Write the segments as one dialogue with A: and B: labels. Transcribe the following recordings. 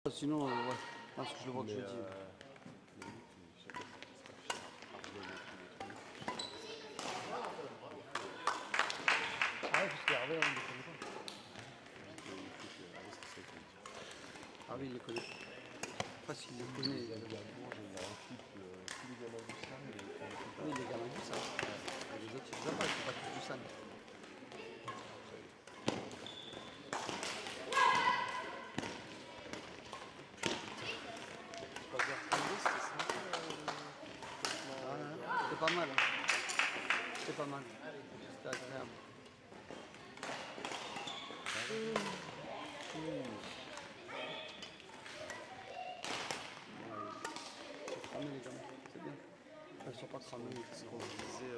A: Sinon, ouais, parce que je le vois que je dis. Ah ouais, parce qu'Hervé, on ne le connaît pas. Ah oui, il le connaît. Enfin, s'il le connaît, il y a le gars. Oui, les gamins du SAN. Et les autres, ils ne pas, ils ne sont pas tous du SAN. C'était pas mal. Hein. C'était pas mal. C'était agréable. Ils sont cramés les gamins, c'est bien. Enfin, ils sont pas cramés.
B: Ce qu'on se disait,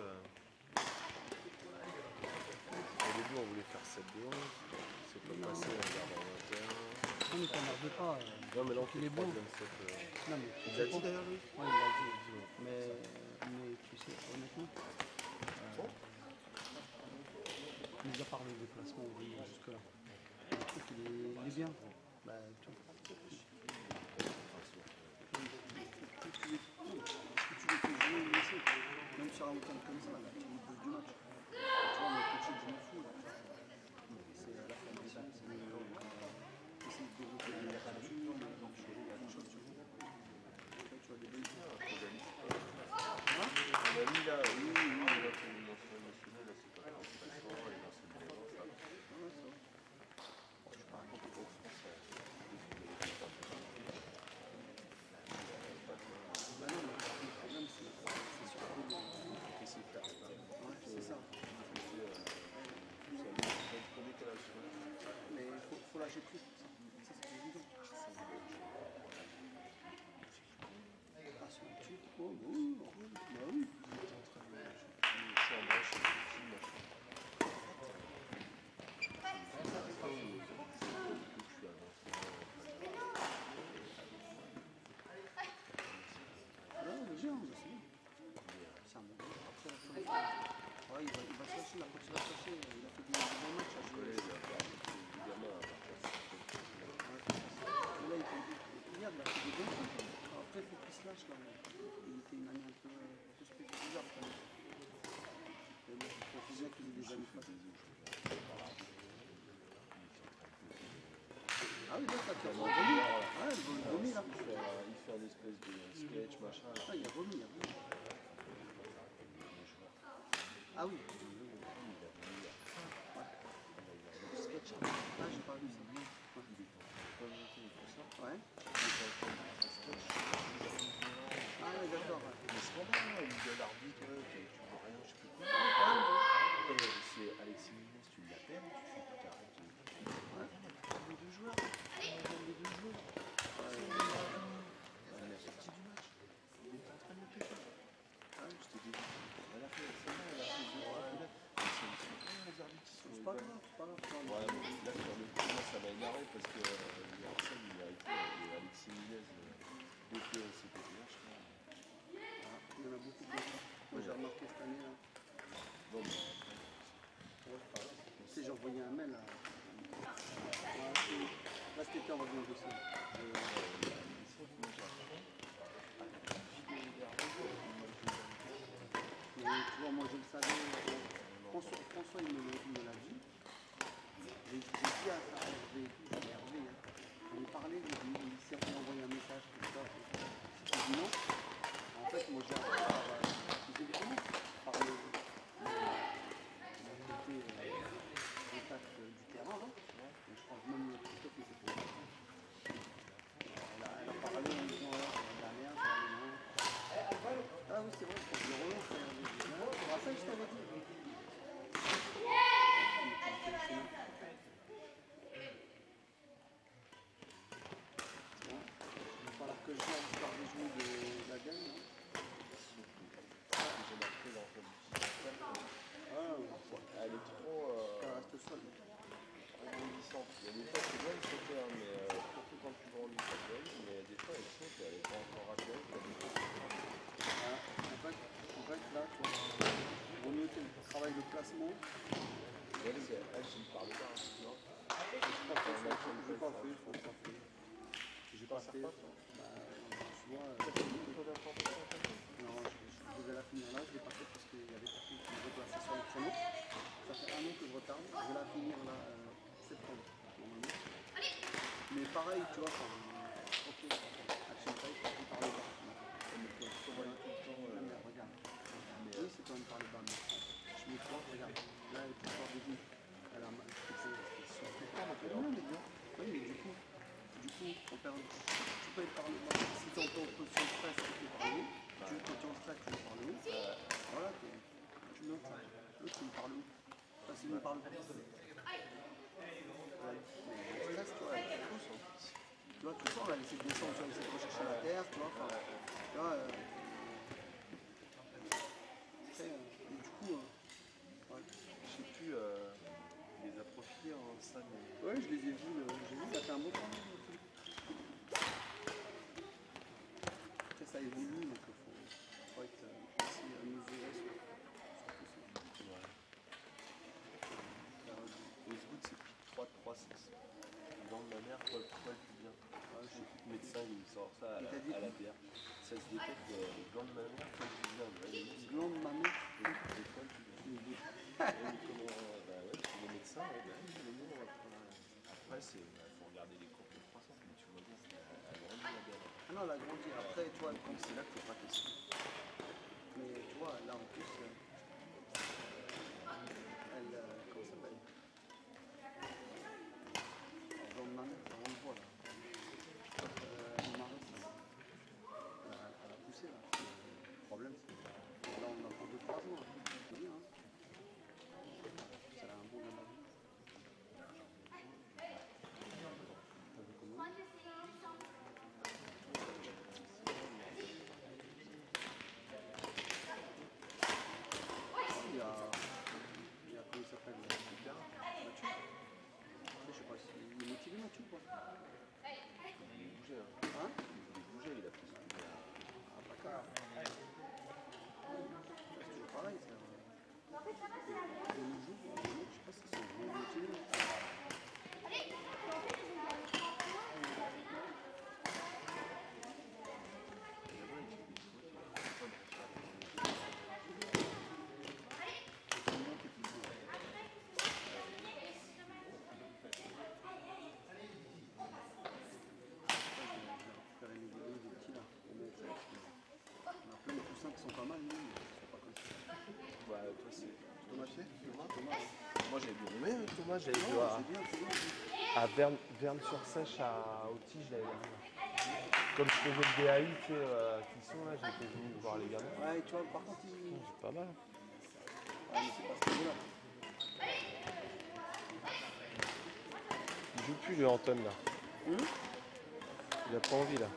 B: au début on voulait faire 7-2-11, c'est pas passé, on garde en 21.
A: Non mais t'emmerdes pas.
B: Non mais là on
A: il
B: fait
A: est bon.
B: 3-7.
A: Non, mais
B: Il l'a dit d'ailleurs lui.
A: Ouais, il l'a dit. Mais tu sais, honnêtement, mis à part le déplacement jusque-là, le truc il est bien. Bah, tu vois. Tu les fais jouer au lycée, même sur un week-end comme ça, là, tu les bouges du match. Tu vois, mon coach, je m'en fous. C'est à la fin des choses, c'est essayer de développer des cultures, des choses, tu vois. Tu vois, des belles choses.
B: On a mis là, oui, il a fait une nationale nationale, là c'est pas grave, c'est pas fort, il a lancé le ballon, ça. Je suis pas raconté qu'en France, c'est
A: ça. Mais il faut lâcher prise pour ça. Ça, c'est évident. Ah, sur le truc. Oh, oui, bah oui. Bien, c'est bien. C'est un bon gars. Après, ouais, il va se lâcher, il a continué à se lâcher. Il a fait des bons matchs à jouer. Là, hier, il a fait des bons trucs. Après, il faut qu'il se lâche. Là. Il était une année un peu spectaculaire quand même. Mais bon, il faut bien qu'il ait des années passées. Ah oui, là, ça tient. Il a vomi. Ouais, il vomit là.
B: Il fait un espèce de sketch, machin.
A: Ah, il a vomi, il a vomi. Ah oui. Sketch. Ah, j'ai pas vu ça. Ouais. Ah oui, d'accord.
B: Mais c'est pas mal, il dit à l'arbitre, tu vois rien, je sais plus quoi. C'est Alexis Minez, tu l'appelles, tu fais tout arrête. Les deux joueurs. Les deux joueurs. Il a sorti du match. Il était en train de me péter. Ah oui, je t'ai dit. Elle a fait, c'est vrai, elle a fait 2-3 coups. Les arbitres, ils sont
A: pas grave, c'est pas grave.
B: Ouais, mais là, sur le coup, moi, ça m'a énervé parce que Arsène, il a été Alexis Minez. Donc, c'était bien, je crois.
A: Il y en a beaucoup comme ça. Moi, j'ai remarqué cette année. Là.
B: Bon, mais...
A: Tu sais, j'ai envoyé un mail. Là, cet été, on revient dessus. Mais tu vois, moi, je le savais. François, il me l'a dit. J'ai dit à Hervé, hein. On lui parlait, il s'est envoyé un message comme ça. J'ai dit non. En fait, moi j'ai appris par le côté contact du terrain. Là. Et je crois que même Christophe était pour ça. Elle a parlé en disant la dernière, ah oui, c'est vrai, je le relance. Tu te rappelles, je t'avais dit. Il va falloir que je vienne l'histoire des jouets de la gagne.
B: J'ai marqué dans le elle est trop
A: reste seule.
B: grandissante. Il y a des fois c'est bien de sauter, hein, mais surtout quand tu grandis ça peut aller, mais des fois elle saute et elle est pas encore accueillie.
A: En fait, là, tu vois, il vaut mieux qu'elle travaille le placement.
B: Elle, je ne parle pas, non?
A: J'ai pas fait, faut que ça fait. J'ai
B: un certain temps.
A: Tu vois,
B: T'as fait beaucoup trop d'informations comme ça?
A: non, je devais la finir là, je l'ai pas fait parce qu'il y avait personne qui me replaçait sur le chrono. Ça fait un an que je retarde, je vais la finir là, septembre, normalement. Mais pareil, tu vois, ok, Action Type, je par le bas.
B: Mais toi, comment elle est tout le temps
A: Non, mais regarde,
B: mais,
A: oui, c'est quand même par le bas, mais je me plante, regarde, là, elle est plus fort de genoux. Elle a mal, non, mais bien, oui, mais du coup, on perd. Tu peux être par le bas. Si tu es en position de stress, tu peux par le haut. Quand tu es en stress, tu veux par le haut. Voilà, tu notes ça. L'autre, tu me par le haut. Ça, c'est mieux par le haut. Ouais. Mais le stress, tu vois, tu vois, tout le temps, on va essayer de descendre, tu vas essayer de rechercher la terre, tu vois. Enfin, tu vois, après, et du coup, ouais.
B: je sais plus, il les a profilés en salle.
A: Ouais, je les ai vus, ça fait un bon temps. Après, ça évolue, donc il faut être aussi mesuré sur tout ça.
B: Ouais. Westwood, c'est pique 3 de 3, 6. Dans ma mère, Paul Pubien. Le médecin, il me sort ça à la bière. Ça se détecte, gland de ma mère, Paul Pubien.
A: Gland de ma mère.
B: Et Paul Pubien. Bah ouais, c'est les médecins, ouais, bah, les noms, après, faut regarder les courbes de croissance, mais tu vois bien, elle grandit la bière.
A: Ah non, elle a grandi. Après, tu vois,
B: Donc c'est là qu'il ne faut pas tester.
A: mais tu vois, là en plus, elle, comment ça s'appelle? Gland de ma mère, ça on le voit là. Marie, elle a poussé là. Le problème, c'est que là, on a pour 2-3 ans. C'est bien, hein. Ça a un bon gabarit. T'as vu comment? Il y a comment il s'appelle? Mathieu. Je sais pas s'il est motivé, Mathieu, ou pas?
B: Il voulait bouger, hein.
A: Hein?
B: Il voulait bouger, il a pris son pied.
A: Ah, pas grave. C'est toujours pareil, ça. De nos jours, les mecs, je sais pas s'ils sont vraiment motivés. C'est le monde qui est plus dur. Je vais récupérer les vidéos des petits là, pour mettre ça. On a plein de poussins qui sont pas mal, nous, mais ils sont pas comme ça.
B: Bah, toi, c'est.
A: Thomas, tu sais? Thomas.
B: Moi, j'avais bien aimé, Thomas, j'avais vu
A: Non, c'est bien, c'est bien.
B: à Verne-sur-Sèche, à Autige, l'année dernière. Comme je faisais le DAU, tu sais, qui sont là, j'étais venu voir les gamins.
A: Ouais, tu vois, par contre,
B: C'est pas mal.
A: ouais, mais c'est pas ce niveau-là.
B: Il joue plus, le Anton, là. Il a pas envie, là.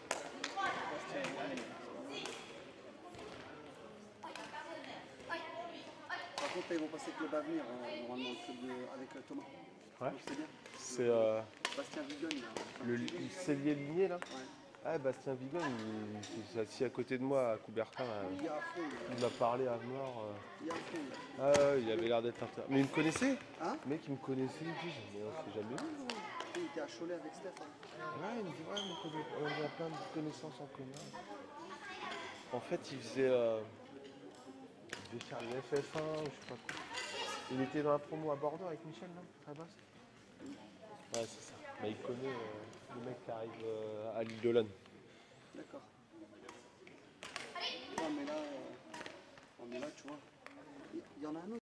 A: Par contre, là, ils vont passer Club Avenir, normalement, le club avec Thomas.
B: Ouais.
A: Donc, c'est bien.
B: C'est
A: Bastien Vigon, là.
B: le cellier ligné, là.
A: Ouais.
B: Ah, Bastien Vigon, il s'est assis à côté de moi à Coubertin.
A: Il est à fond,
B: Il m'a parlé à mort.
A: il est à fond.
B: Ah, ouais, il avait l'air d'être intéressant. Mais il me connaissait?
A: Hein?
B: Le mec, il me connaissait. Il me dit, mais on s'est jamais vu.
A: Il était à Cholet avec Steph. Hein.
B: Ouais, il me dit, ouais, on a plein de connaissances en commun. En fait, il devait faire le FF1, je sais pas quoi. Il était dans la promo à Bordeaux avec Michel, là, très basse. Ouais, c'est ça. Mais il connaît le mec qui arrive à l'île d'Olonne.
A: D'accord. Ouais, mais là, tu vois, il y en a un autre.